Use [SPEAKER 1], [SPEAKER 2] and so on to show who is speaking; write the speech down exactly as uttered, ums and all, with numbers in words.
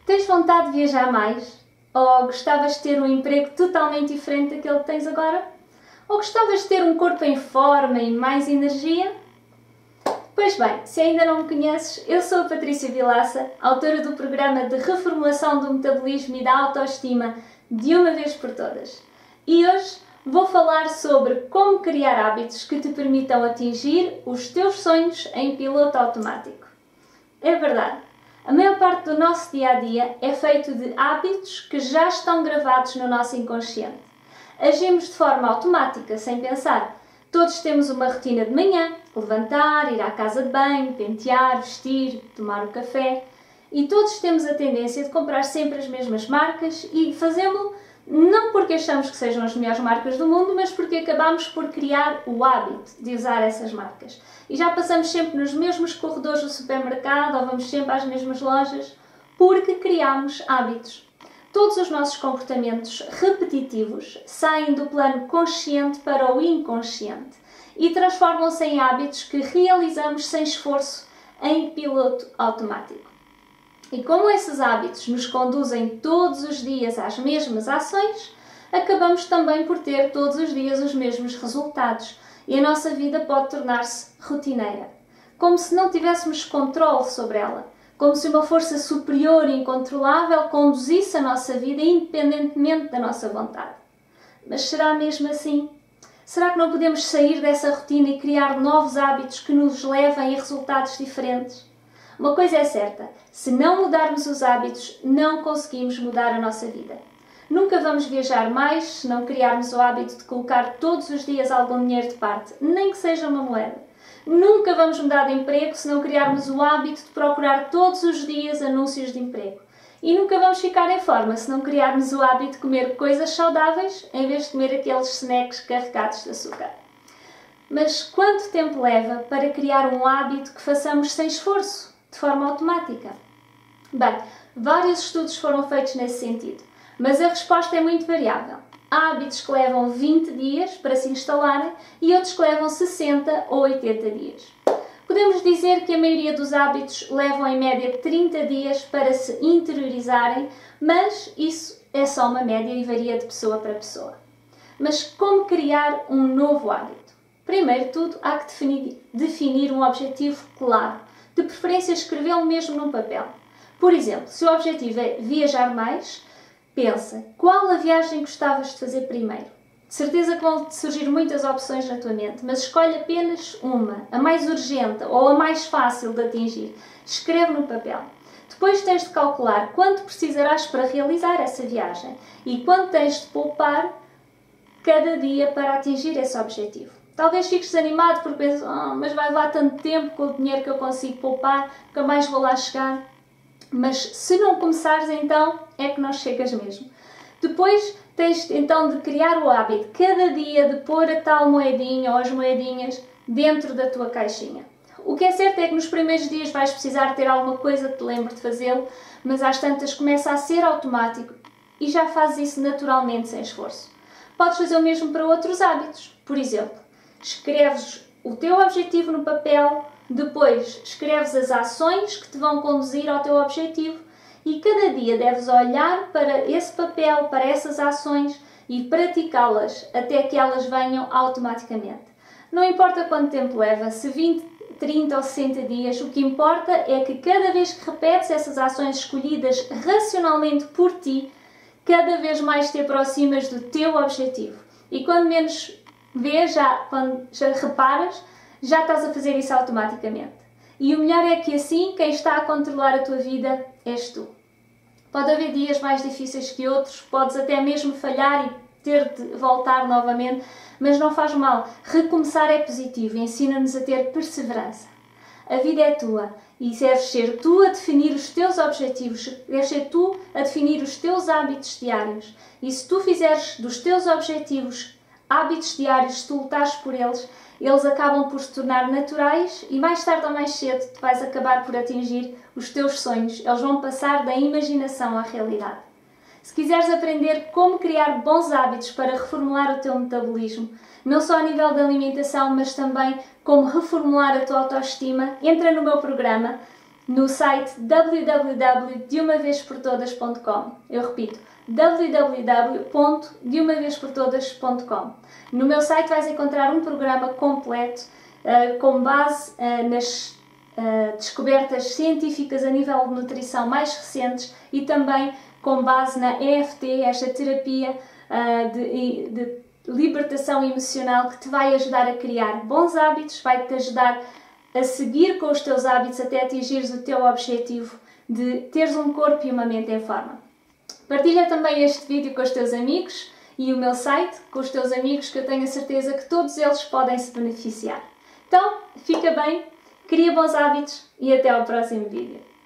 [SPEAKER 1] Tens vontade de viajar mais? Ou gostavas de ter um emprego totalmente diferente daquele que tens agora? Ou gostavas de ter um corpo em forma e mais energia? Pois bem, se ainda não me conheces, eu sou a Patrícia Vilaça, autora do programa de reformulação do metabolismo e da autoestima de uma vez por todas. E hoje vou falar sobre como criar hábitos que te permitam atingir os teus sonhos em piloto automático. É verdade. A maior parte do nosso dia-a-dia é feito de hábitos que já estão gravados no nosso inconsciente. Agimos de forma automática, sem pensar. Todos temos uma rotina de manhã, levantar, ir à casa de banho, pentear, vestir, tomar um café. E todos temos a tendência de comprar sempre as mesmas marcas e fazê-lo não porque achamos que sejam as melhores marcas do mundo, mas porque acabamos por criar o hábito de usar essas marcas. E já passamos sempre nos mesmos corredores do supermercado ou vamos sempre às mesmas lojas porque criamos hábitos. Todos os nossos comportamentos repetitivos saem do plano consciente para o inconsciente e transformam-se em hábitos que realizamos sem esforço em piloto automático. E como esses hábitos nos conduzem todos os dias às mesmas ações, acabamos também por ter todos os dias os mesmos resultados e a nossa vida pode tornar-se rotineira, como se não tivéssemos controle sobre ela, como se uma força superior e incontrolável conduzisse a nossa vida independentemente da nossa vontade. Mas será mesmo assim? Será que não podemos sair dessa rotina e criar novos hábitos que nos levem a resultados diferentes? Uma coisa é certa, se não mudarmos os hábitos, não conseguimos mudar a nossa vida. Nunca vamos viajar mais se não criarmos o hábito de colocar todos os dias algum dinheiro de parte, nem que seja uma moeda. Nunca vamos mudar de emprego se não criarmos o hábito de procurar todos os dias anúncios de emprego. E nunca vamos ficar em forma se não criarmos o hábito de comer coisas saudáveis em vez de comer aqueles snacks carregados de açúcar. Mas quanto tempo leva para criar um hábito que façamos sem esforço, de forma automática? Bem, vários estudos foram feitos nesse sentido, mas a resposta é muito variável. Há hábitos que levam vinte dias para se instalarem e outros que levam sessenta ou oitenta dias. Podemos dizer que a maioria dos hábitos levam em média trinta dias para se interiorizarem, mas isso é só uma média e varia de pessoa para pessoa. Mas como criar um novo hábito? Primeiro de tudo, há que definir, definir um objetivo claro. De preferência, escrevê-lo mesmo num papel. Por exemplo, se o objetivo é viajar mais, pensa, qual a viagem gostavas de fazer primeiro? De certeza que vão surgir muitas opções na tua mente, mas escolhe apenas uma, a mais urgente ou a mais fácil de atingir. Escreve no papel. Depois tens de calcular quanto precisarás para realizar essa viagem e quanto tens de poupar cada dia para atingir esse objetivo. Talvez fiques desanimado porque pensas, oh, mas vai levar tanto tempo com o dinheiro que eu consigo poupar, nunca mais vou lá chegar. Mas se não começares, então é que não chegas mesmo. Depois tens então de criar o hábito, cada dia, de pôr a tal moedinha ou as moedinhas dentro da tua caixinha. O que é certo é que nos primeiros dias vais precisar ter alguma coisa que te lembre de fazê-lo, mas às tantas começa a ser automático e já fazes isso naturalmente, sem esforço. Podes fazer o mesmo para outros hábitos. Por exemplo, escreves o teu objetivo no papel, depois escreves as ações que te vão conduzir ao teu objetivo e cada dia deves olhar para esse papel, para essas ações e praticá-las até que elas venham automaticamente. Não importa quanto tempo leva, se vinte, trinta ou sessenta dias, o que importa é que cada vez que repetes essas ações escolhidas racionalmente por ti, cada vez mais te aproximas do teu objetivo. E quando menos vês, já, quando já reparas, já estás a fazer isso automaticamente. E o melhor é que assim, quem está a controlar a tua vida és tu. Pode haver dias mais difíceis que outros, podes até mesmo falhar e ter de voltar novamente, mas não faz mal. Recomeçar é positivo e ensina-nos a ter perseverança. A vida é tua e deves ser tu a definir os teus objetivos, deves ser tu a definir os teus hábitos diários. E se tu fizeres dos teus objetivos hábitos diários, se tu lutares por eles, eles acabam por se tornar naturais e mais tarde ou mais cedo tu vais acabar por atingir os teus sonhos. Eles vão passar da imaginação à realidade. Se quiseres aprender como criar bons hábitos para reformular o teu metabolismo, não só a nível da alimentação, mas também como reformular a tua autoestima, entra no meu programa no site w w w ponto de uma vez por todas ponto com. Eu repito, w w w ponto de uma vez por todas ponto com. No meu site vais encontrar um programa completo uh, com base uh, nas uh, descobertas científicas a nível de nutrição mais recentes e também com base na E F T, esta terapia uh, de, de libertação emocional que te vai ajudar a criar bons hábitos, vai-te ajudar a seguir com os teus hábitos até atingires o teu objetivo de teres um corpo e uma mente em forma. Partilha também este vídeo com os teus amigos e o meu site com os teus amigos, que eu tenho a certeza que todos eles podem se beneficiar. Então, fica bem, cria bons hábitos e até ao próximo vídeo.